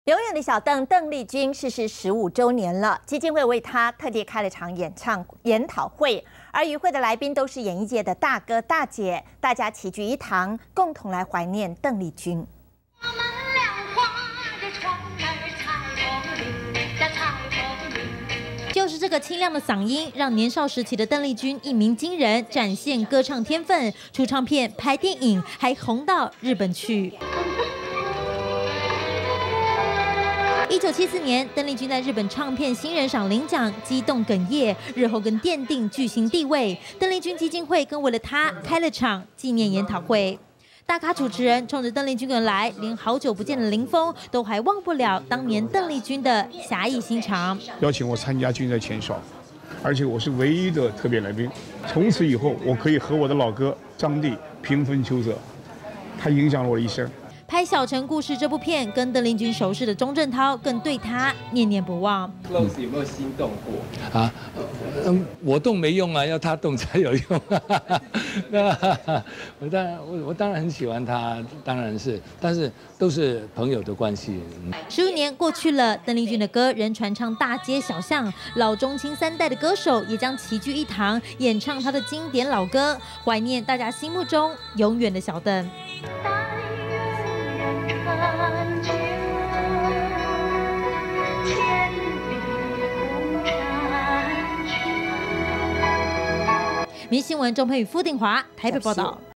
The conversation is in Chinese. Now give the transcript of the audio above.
永远的小邓邓丽君逝世15周年了，基金会为她特地开了场研讨会，而与会的来宾都是演艺界的大哥大姐，大家齐聚一堂，共同来怀念邓丽君。 我们俩划着船儿采风铃，呀采风铃。 就是这个清亮的嗓音，让年少时期的邓丽君一鸣惊人，展现歌唱天分，出唱片、拍电影，还红到日本去。1974年，邓丽君在日本唱片新人赏领奖，激动哽咽，日后更奠定巨星地位。邓丽君基金会更为了她开了场纪念研讨会。大咖主持人冲着邓丽君而来，连好久不见的林峰都还忘不了当年邓丽君的侠义心肠。 邀请我参加军赛前哨，而且我是唯一的特别来宾。从此以后，我可以和我的老哥张帝平分秋色，他影响了我一生。 拍《小城故事》这部片，跟邓丽君熟识的钟镇涛更对她念念不忘。 Close 有没有心动过啊？我动没用啊，要他动才有用。我当然很喜欢他，当然是，但是都是朋友的关系。 15年过去了，邓丽君的歌仍传唱大街小巷，老中青三代的歌手也将齐聚一堂，演唱她的经典老歌，怀念大家心目中永远的小邓。民新闻钟佩宇、傅定华台北报道。